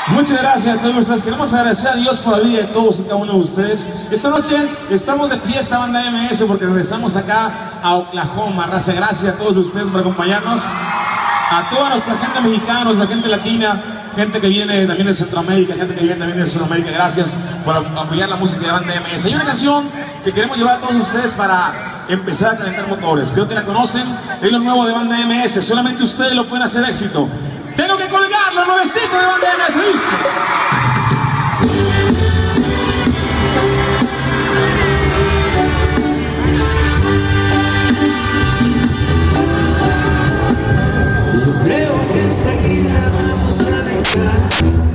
Muchas gracias a todos ustedes. Queremos agradecer a Dios por la vida de todos y cada uno de ustedes. Esta noche estamos de fiesta, banda MS, porque regresamos acá a Oklahoma. Raza, gracias a todos ustedes por acompañarnos. A toda nuestra gente mexicana, nuestra gente latina, gente que viene también de Centroamérica, gente que viene también de Sudamérica. Gracias por apoyar la música de banda MS. Hay una canción que queremos llevar a todos ustedes para empezar a calentar motores. Creo que la conocen, es lo nuevo de banda MS. Solamente ustedes lo pueden hacer éxito. Tengo que colgarlo, nuevecito de banda MS, dice. Yo creo que esta aquí la vamos a dejar.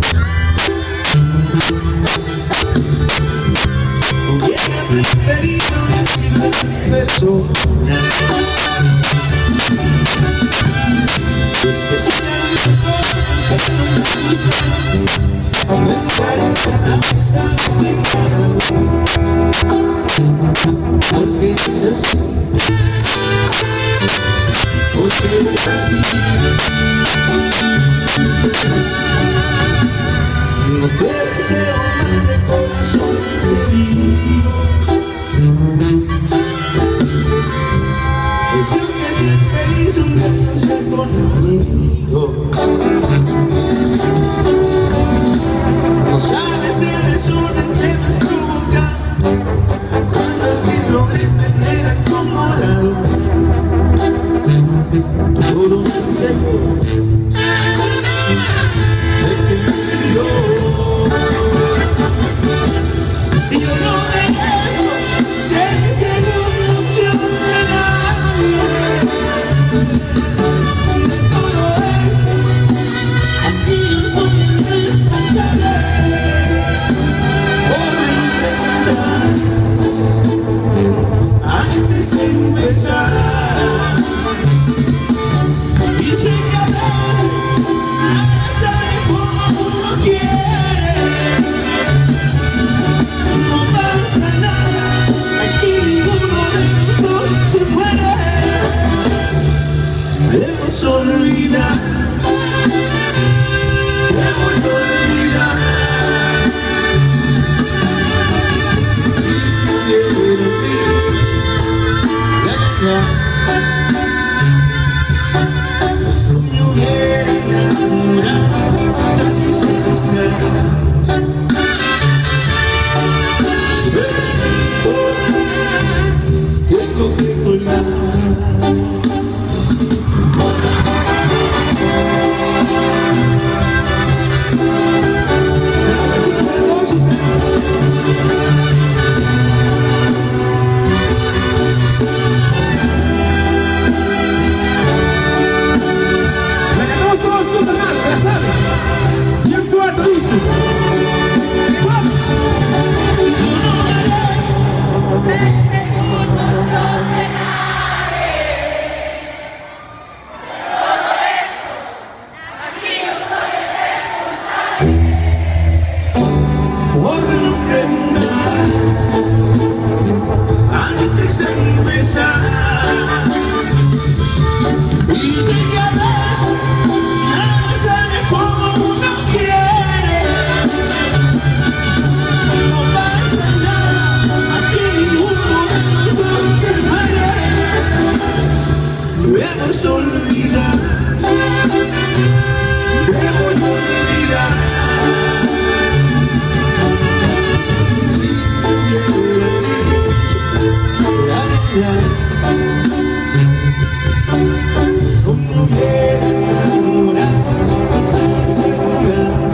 Hubiera preferido decirle un beso. Es que son las cosas que no me gustan. Aumentar amistades en cada uno. Porque es así. Porque es así. No te deseo mal de corazón, te digo. Deseo que seas feliz un día no sea conmigo. No sabes el desorden que me provoca cuando al fin logré tener acomodado todo un tiempo de que me siguió. Y yo no merezco ser segunda opción de nadie. De todo esto, aquí yo soy el responsable por intentar antes de empezar. Y sé que a veces nada sale como uno quiere. No pasa nada, aquí ninguno de los dos se muere. Debemos olvidar, debemos olvidar. Si pudieras vivir, no me hubiera enamorado de ese lugar. Tengo que colgar. La cantamos todos juntos, ya sabes. Bien fuerte, dice. ¡Vamos! Por no prender antes de empezar. Y sé que a veces nada sale como uno quiere. No pasa nada, aquí ninguno de los dos se muere. Debemos olvidar, debemos olvidar. Como hubiera enamorado de ese lugar.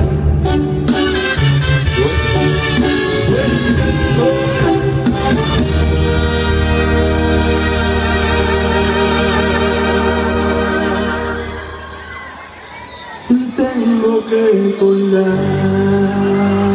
Suelto. Tengo que colgar.